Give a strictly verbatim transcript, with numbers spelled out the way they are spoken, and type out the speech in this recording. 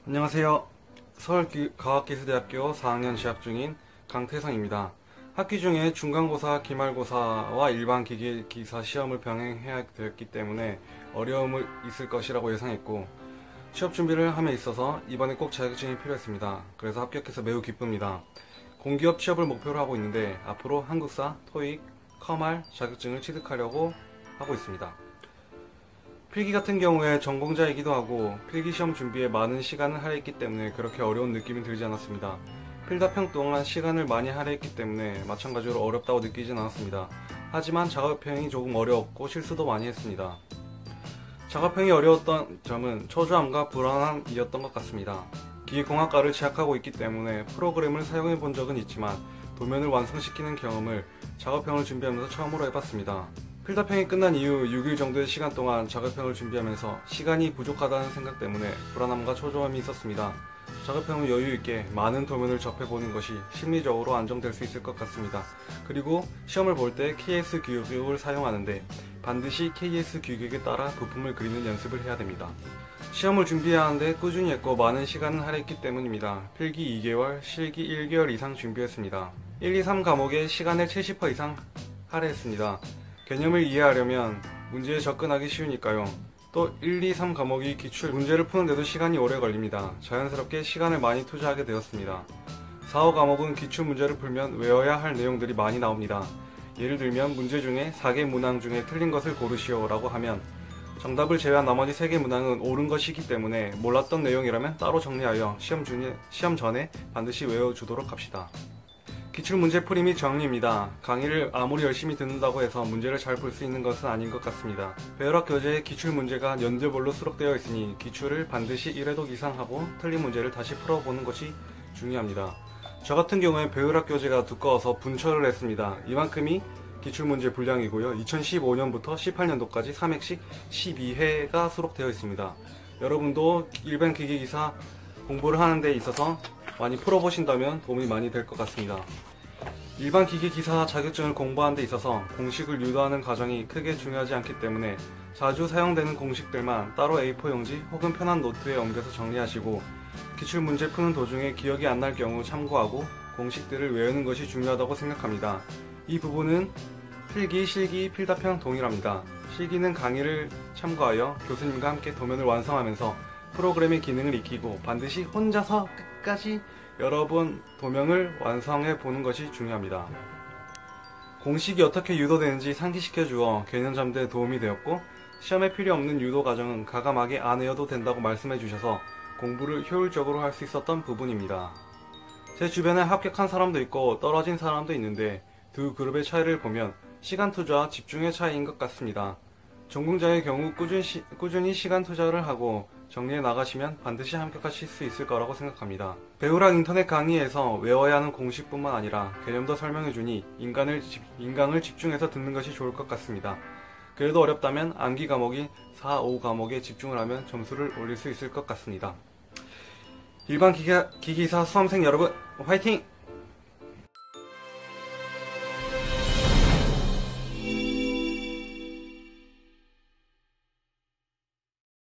안녕하세요. 서울과학기술대학교 사 학년 재학 중인 강태성입니다. 학기 중에 중간고사, 기말고사와 일반 기계기사 시험을 병행해야 되었기 때문에 어려움이 있을 것이라고 예상했고 취업 준비를 함에 있어서 이번에 꼭 자격증이 필요했습니다. 그래서 합격해서 매우 기쁩니다. 공기업 취업을 목표로 하고 있는데 앞으로 한국사, 토익, 컴알 자격증을 취득하려고 하고 있습니다. 필기 같은 경우에 전공자이기도 하고 필기 시험 준비에 많은 시간을 할애했기 때문에 그렇게 어려운 느낌이 들지 않았습니다. 필답형 동안 시간을 많이 할애했기 때문에 마찬가지로 어렵다고 느끼진 않았습니다. 하지만 작업형이 조금 어려웠고 실수도 많이 했습니다. 작업형이 어려웠던 점은 초조함과 불안함이었던 것 같습니다. 기계공학과를 재학하고 있기 때문에 프로그램을 사용해 본 적은 있지만 도면을 완성시키는 경험을 작업형을 준비하면서 처음으로 해봤습니다. 필답형이 끝난 이후 육 일 정도의 시간 동안 작업형을 준비하면서 시간이 부족하다는 생각 때문에 불안함과 초조함이 있었습니다. 작업형은 여유있게 많은 도면을 접해보는 것이 심리적으로 안정될 수 있을 것 같습니다. 그리고 시험을 볼 때 케이에스 규격을 사용하는데 반드시 케이에스 규격에 따라 부품을 그리는 연습을 해야 됩니다. 시험을 준비해야 하는데 꾸준히 했고 많은 시간을 할애했기 때문입니다. 필기 이 개월, 실기 일 개월 이상 준비했습니다. 일, 이, 삼 과목의 시간을 칠십 퍼센트 이상 할애했습니다. 개념을 이해하려면 문제에 접근하기 쉬우니까요. 또 일, 이, 삼 과목이 기출 문제를 푸는데도 시간이 오래 걸립니다. 자연스럽게 시간을 많이 투자하게 되었습니다. 사, 오 과목은 기출 문제를 풀면 외워야 할 내용들이 많이 나옵니다. 예를 들면 문제 중에 네 개 문항 중에 틀린 것을 고르시오 라고 하면 정답을 제외한 나머지 세 개 문항은 옳은 것이기 때문에 몰랐던 내용이라면 따로 정리하여 시험, 중에, 시험 전에 반드시 외워주도록 합시다. 기출문제 풀이 및 정리입니다. 강의를 아무리 열심히 듣는다고 해서 문제를 잘 풀 수 있는 것은 아닌 것 같습니다. 배열학 교재에 기출문제가 연도별로 수록되어 있으니 기출을 반드시 일 회독 이상 하고 틀린 문제를 다시 풀어보는 것이 중요합니다. 저 같은 경우에 배열학 교재가 두꺼워서 분철을 했습니다. 이만큼이 기출문제 분량이고요. 이천십오 년부터 십팔 년도까지 삼 회씩 십이 회가 수록되어 있습니다. 여러분도 일반 기계기사 공부를 하는 데 있어서 많이 풀어보신다면 도움이 많이 될 것 같습니다. 일반 기계기사 자격증을 공부하는 데 있어서 공식을 유도하는 과정이 크게 중요하지 않기 때문에 자주 사용되는 공식들만 따로 에이 사 용지 혹은 편한 노트에 옮겨서 정리하시고 기출문제 푸는 도중에 기억이 안 날 경우 참고하고 공식들을 외우는 것이 중요하다고 생각합니다. 이 부분은 필기, 실기, 필답형 동일합니다. 실기는 강의를 참고하여 교수님과 함께 도면을 완성하면서 프로그램의 기능을 익히고 반드시 혼자서 끝까지 여러 번 도면을 완성해 보는 것이 중요합니다. 공식이 어떻게 유도되는지 상기시켜 주어 개념 잡는 데 도움이 되었고 시험에 필요 없는 유도 과정은 가감하게 안 외워도 된다고 말씀해 주셔서 공부를 효율적으로 할 수 있었던 부분입니다. 제 주변에 합격한 사람도 있고 떨어진 사람도 있는데 두 그룹의 차이를 보면 시간 투자와 집중의 차이인 것 같습니다. 전공자의 경우 꾸준히, 시, 꾸준히 시간 투자를 하고 정리해 나가시면 반드시 합격하실 수 있을 거라고 생각합니다. 배우랑 인터넷 강의에서 외워야 하는 공식뿐만 아니라 개념도 설명해주니 인간을, 인강을 집중해서 듣는 것이 좋을 것 같습니다. 그래도 어렵다면 암기 과목인 사, 오 과목에 집중을 하면 점수를 올릴 수 있을 것 같습니다. 일반 기계, 기기사 수험생 여러분 화이팅!